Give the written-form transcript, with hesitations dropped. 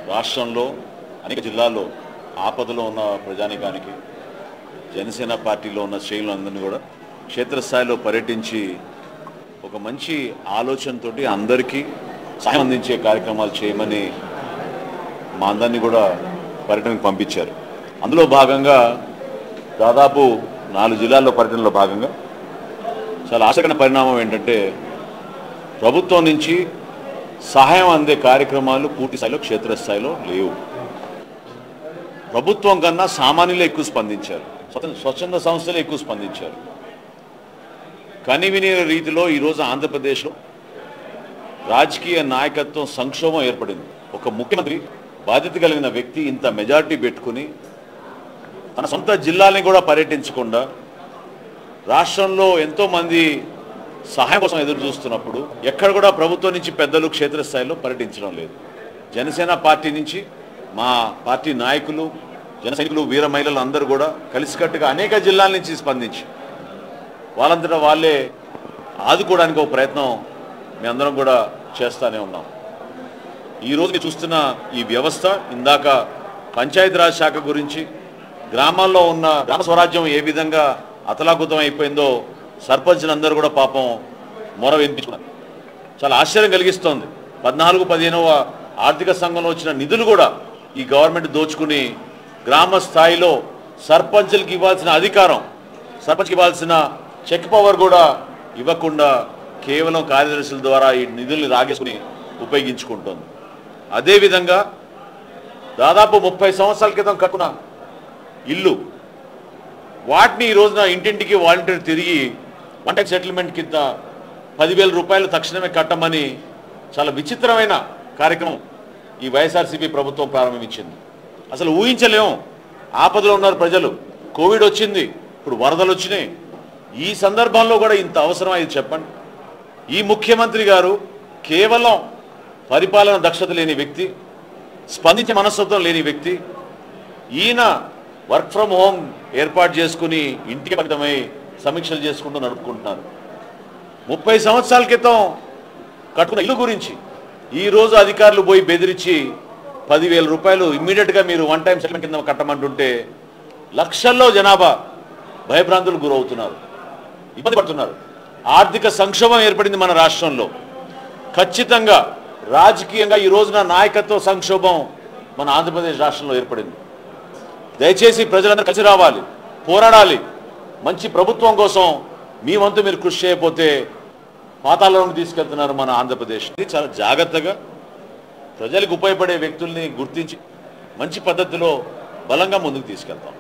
రాష్ట్రంలో అనేక జిల్లాల్లో ఆపదలో ఉన్న ప్రజానికానికి జనసేన పార్టీలో ఉన్న శ్రేణులందరినీ కూడా క్షేత్రస్థాయిలో పర్యటించి ఒక మంచి ఆలోచనతోటి అందరికీ సహాయం అందించే కార్యక్రమాలు చేయమని మా అందరినీ కూడా పర్యటనకు పంపించారు. అందులో భాగంగా దాదాపు 4 జిల్లాల్లో పర్యటనలో భాగంగా చాలా ఆసక్తికరమైన పరిణామం ఏంటంటే ప్రభుత్వం నుంచి సహాయం అందే కార్యక్రమాలు పూర్తి స్థాయిలో క్షేత్రస్థాయిలో లేవు. ప్రభుత్వం కన్నా సామాన్యులే ఎక్కువ స్పందించారు, స్వచ్ఛంద సంస్థలే ఎక్కువ స్పందించారు. కనివిని రీతిలో ఈరోజు ఆంధ్రప్రదేశ్లో రాజకీయ నాయకత్వం సంక్షోభం ఏర్పడింది. ఒక ముఖ్యమంత్రి బాధ్యత కలిగిన వ్యక్తి ఇంత మెజారిటీ పెట్టుకుని తన సొంత జిల్లాని కూడా పర్యటించకుండా రాష్ట్రంలో ఎంతోమంది సహాయం కోసం ఎదురు చూస్తున్నప్పుడు ఎక్కడ కూడా ప్రభుత్వం నుంచి పెద్దలు క్షేత్రస్థాయిలో పర్యటించడం లేదు. జనసేన పార్టీ నుంచి మా పార్టీ నాయకులు, జన సైనికులు, వీర మహిళలు అందరూ కూడా కలిసికట్టుగా అనేక జిల్లాల నుంచి స్పందించి వాళ్ళంతటా వాళ్ళే ఆదుకోవడానికి ఒక ప్రయత్నం మీ అందరం కూడా చేస్తూనే ఉన్నాం. ఈరోజు చూస్తున్న ఈ వ్యవస్థ, ఇందాక పంచాయతీరాజ్ శాఖ గురించి, గ్రామాల్లో ఉన్న గ్రామ స్వరాజ్యం ఏ విధంగా అతలాకుతం అయిపోయిందో సర్పంచులందరూ కూడా పాపం మొర వినిపించుకున్నారు. చాలా ఆశ్చర్యం కలిగిస్తోంది. 14-15వ ఆర్థిక సంఘంలో వచ్చిన నిధులు కూడా ఈ గవర్నమెంట్ దోచుకుని గ్రామ స్థాయిలో సర్పంచులకు ఇవ్వాల్సిన అధికారం, సర్పంచ్కి ఇవ్వాల్సిన చెక్ పవర్ కూడా ఇవ్వకుండా కేవలం కార్యదర్శుల ద్వారా ఈ నిధుల్ని రాగేసుకుని ఉపయోగించుకుంటోంది. అదేవిధంగా దాదాపు 30 సంవత్సరాల క్రితం కట్టుకున్న ఇల్లు, వాటిని ఈ రోజున ఇంటింటికి వాలంటీర్ తిరిగి వన్ టైం సెటిల్మెంట్ కింద 10,000 రూపాయలు తక్షణమే కట్టమని చాలా విచిత్రమైన కార్యక్రమం ఈ వైఎస్ఆర్సీపీ ప్రభుత్వం ప్రారంభించింది. అసలు ఊహించలేము. ఆపదలో ఉన్నారు ప్రజలు, కోవిడ్ వచ్చింది, ఇప్పుడు వరదలు వచ్చినాయి. ఈ సందర్భంలో కూడా ఇంత అవసరం ఇది చెప్పండి. ఈ ముఖ్యమంత్రి గారు కేవలం పరిపాలన దక్షత లేని వ్యక్తి, స్పందించే మనస్తత్వం లేని వ్యక్తి. ఈయన వర్క్ ఫ్రమ్ హోమ్ ఏర్పాటు చేసుకుని ఇంటికి పరిమితమై సమీక్షలు చేసుకుంటూ నడుపుకుంటున్నారు. 30 సంవత్సరాల క్రితం కట్టుకున్న ఇల్లు గురించి ఈరోజు అధికారులు పోయి బెదిరించి 10,000 రూపాయలు ఇమ్మీడియట్గా మీరు వన్ టైం సెటిల్మెంట్ కింద కట్టమంటుంటే లక్షల్లో జనాభా భయభ్రాంతులకు గురవుతున్నారు, ఇబ్బంది పడుతున్నారు. ఆర్థిక సంక్షోభం ఏర్పడింది మన రాష్ట్రంలో. ఖచ్చితంగా రాజకీయంగా ఈ రోజున నాయకత్వ సంక్షోభం మన ఆంధ్రప్రదేశ్ రాష్ట్రంలో ఏర్పడింది. దయచేసి ప్రజలందరూ కలిసి రావాలి, పోరాడాలి. మంచి ప్రభుత్వం కోసం మీ వంతు మీరు కృషి చేయకపోతే పాతాళంలోకి తీసుకెళ్తున్నారు మన ఆంధ్రప్రదేశ్. చాలా జాగ్రత్తగా ప్రజలకు ఉపయోగపడే వ్యక్తుల్ని గుర్తించి మంచి పద్ధతిలో బలంగా ముందుకు తీసుకెళ్తాం.